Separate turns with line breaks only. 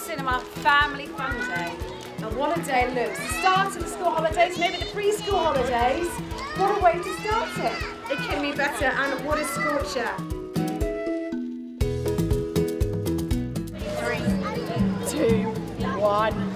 cinema family fun day. And what a day, look. The start of the school holidays, maybe the preschool holidays. What a way to start it.
It can be better, and what a scorcher.
3, 2, 1.